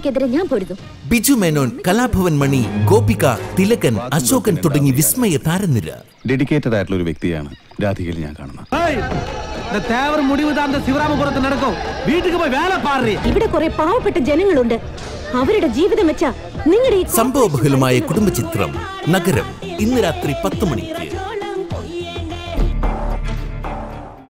അവർക്കെതിരെ ഞാൻ പൊരുതും. ബിജു മേനോൻ, കലാഭവൻ മണി, ഗോപിക, തിലകൻ, അശോകൻ തുടങ്ങി വിസ്മയ താരനിര. ഡെഡിക്കേറ്റഡ് ആയിട്ടുള്ള ഒരു വ്യക്തിയാണ് രാധികയിൽ ഞാൻ കാണുന്നത്. ഇവിടെ കുറെ പാവപ്പെട്ട ജനങ്ങളുണ്ട്. അവരുടെ ജീവിതം വെച്ചാ നിങ്ങളുടെ സംഭവബഹുലമായ കുടുംബ ചിത്രം നഗരം ഇന്ന് രാത്രി 10 മണിക്ക്.